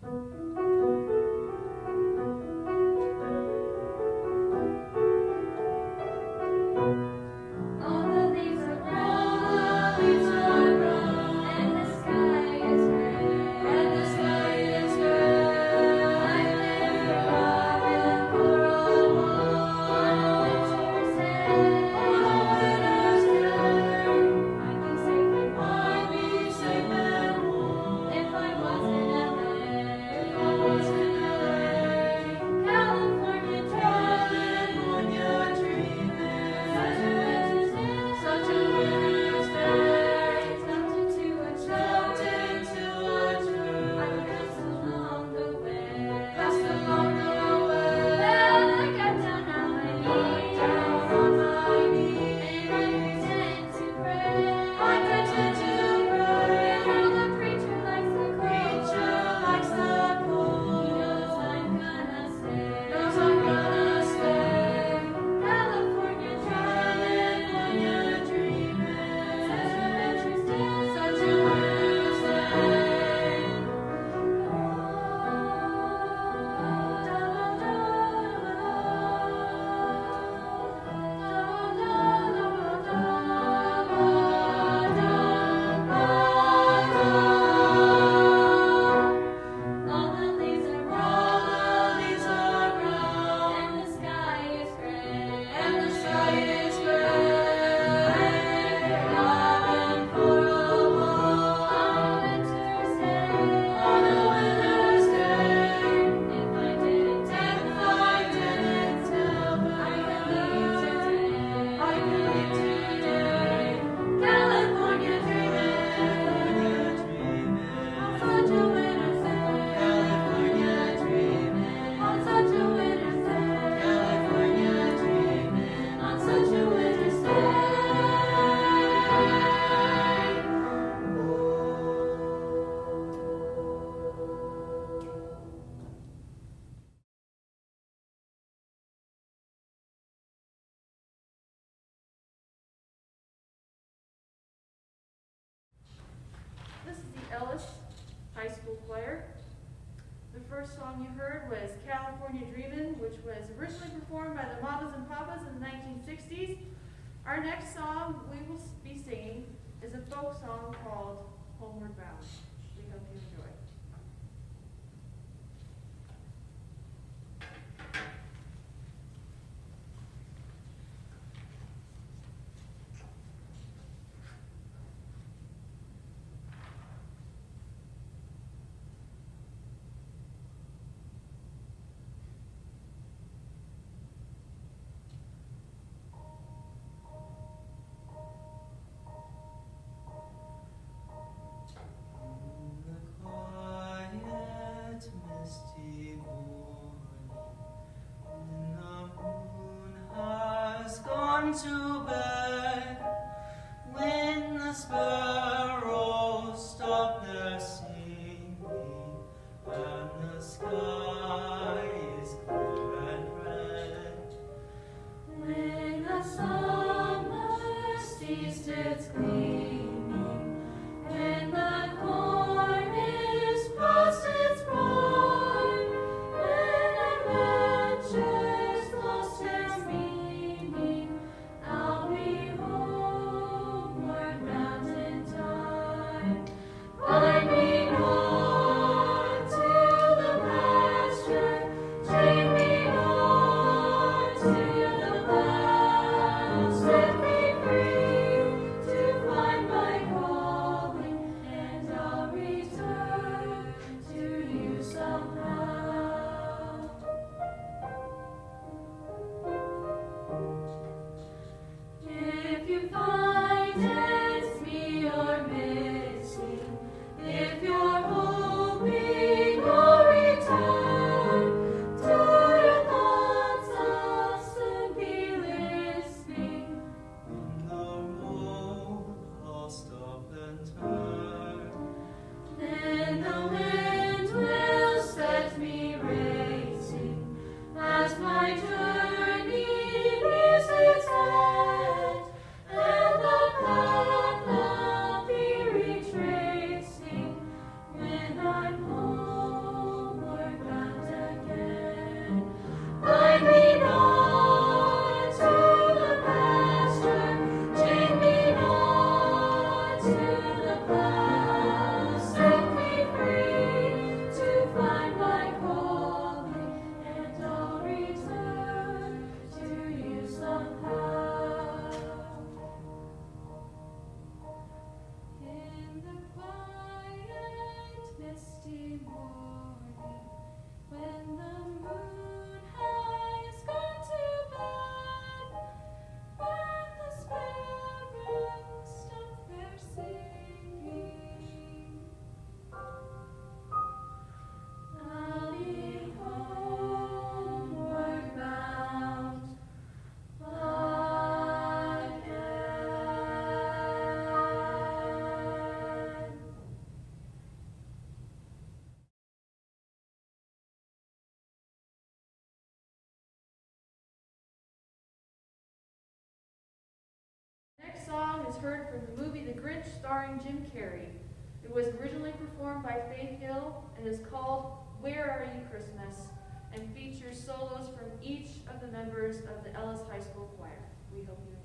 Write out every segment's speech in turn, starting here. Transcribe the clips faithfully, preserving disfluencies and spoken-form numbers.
High School Choir. The first song you heard was California Dreamin', which was originally performed by the Mamas and Papas in the nineteen sixties. Our next song we will be singing is a folk song called Homeward Bound. We hope you enjoy. To bed when the sparrows stop their singing and the sky is clear and red. When the summer ceased its gleaming and the corn is past its prime, when adventure's lost its meaning, I'll be homeward bound in time. Find me is heard from the movie The Grinch starring Jim Carrey. It was originally performed by Faith Hill and is called Where Are You Christmas and features solos from each of the members of the Ellis High School Choir. We hope you enjoy.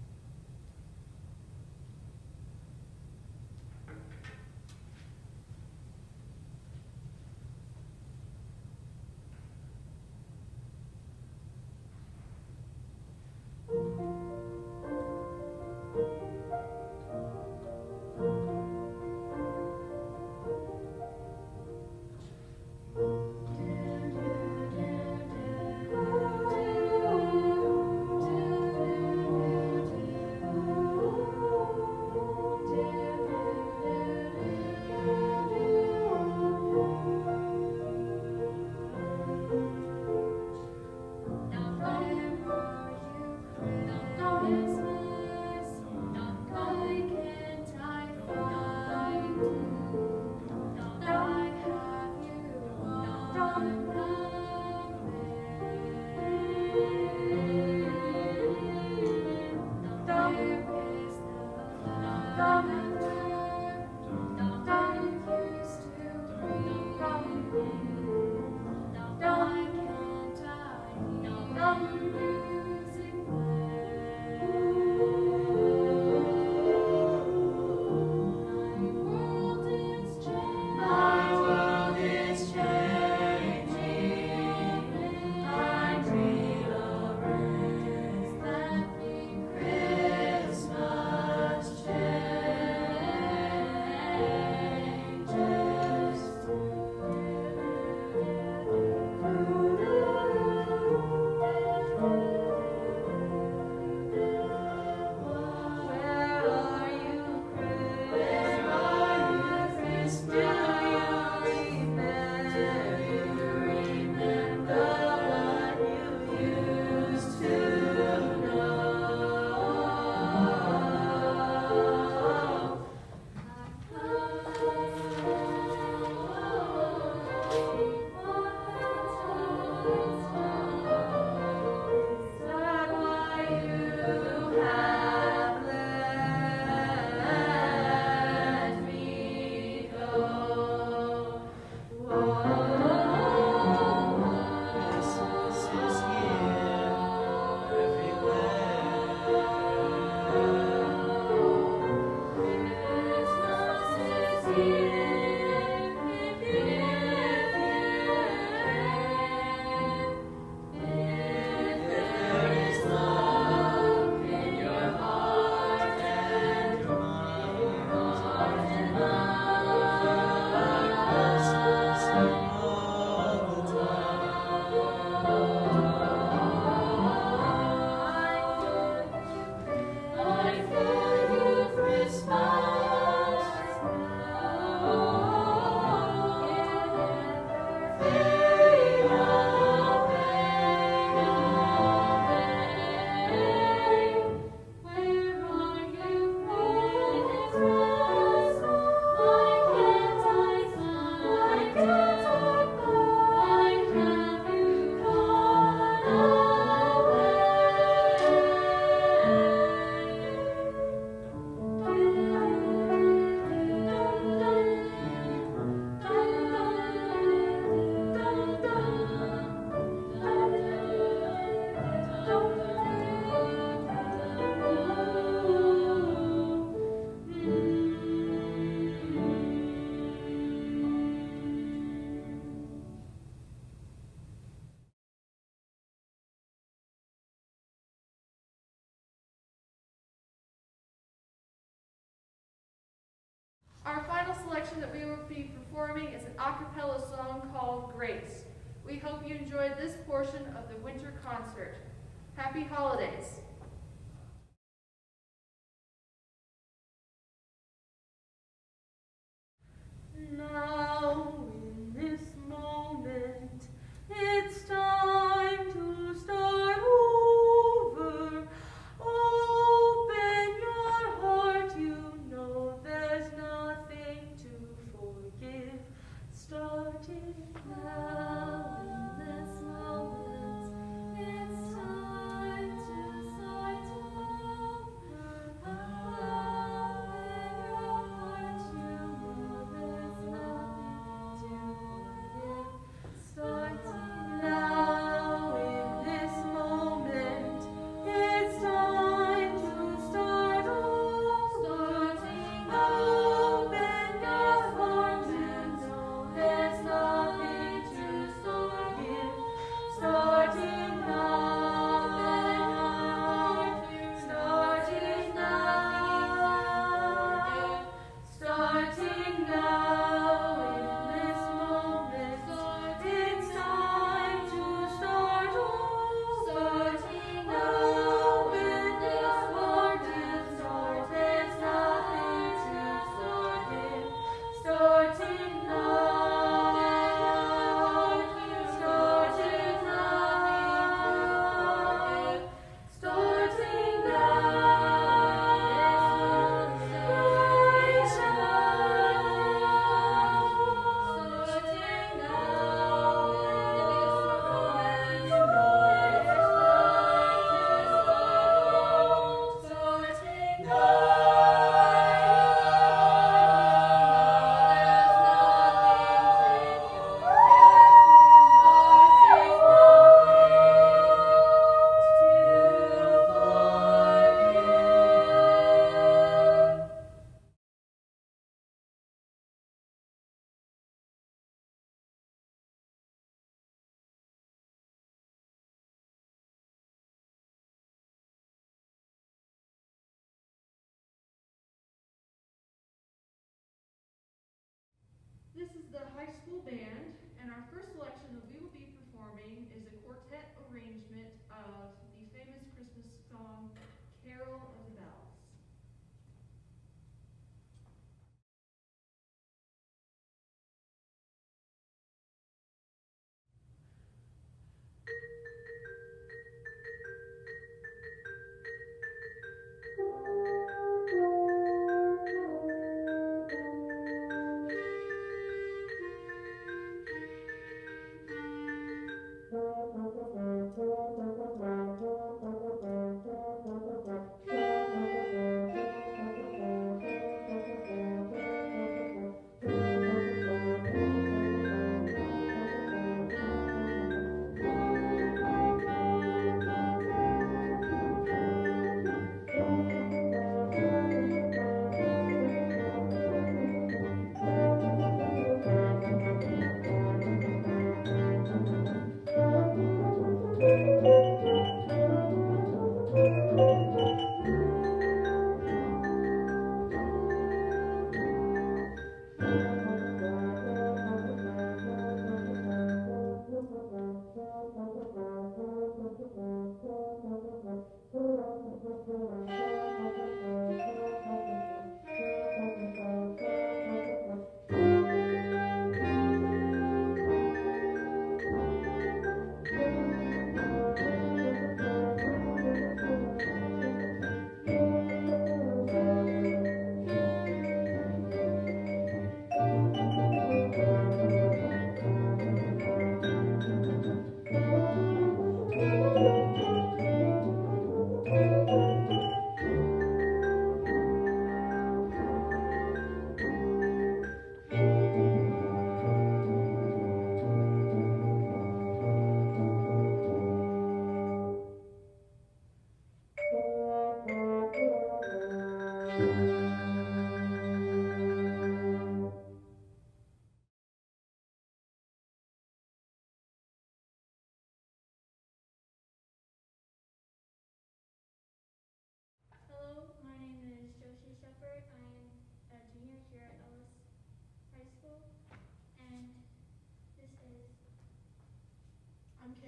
Our final selection that we will be performing is an a cappella song called Grace. We hope you enjoyed this portion of the winter concert. Happy holidays. Now, in this moment, it's time to start over. Open your heart, you know there's nothing to forgive. Starting now, in this moment, it's time to start.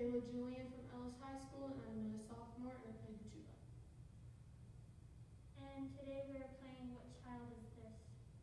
Kayla Julian from Ellis High School, and I'm a sophomore, and I play the tuba. And today we are playing What Child Is This?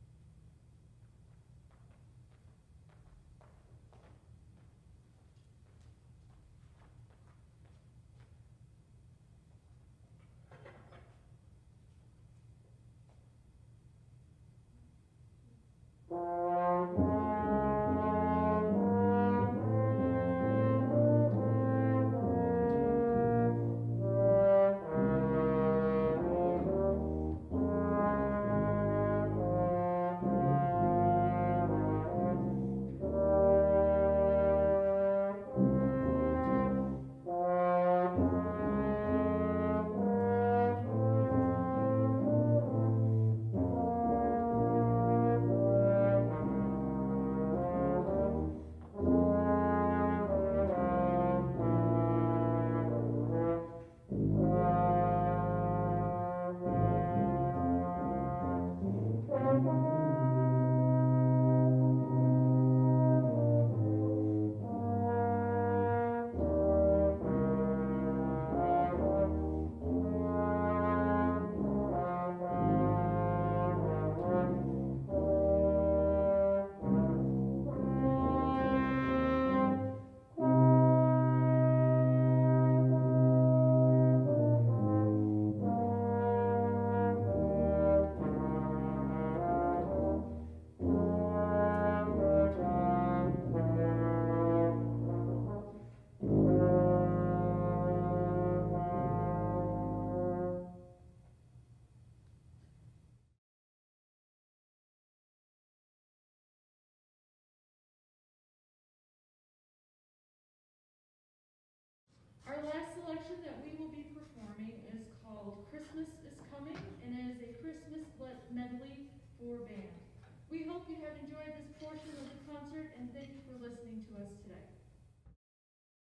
Our last selection that we will be performing is called Christmas is Coming, and it is a Christmas medley for band. We hope you have enjoyed this portion of the concert, and thank you for listening to us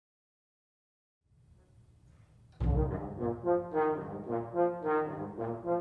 today.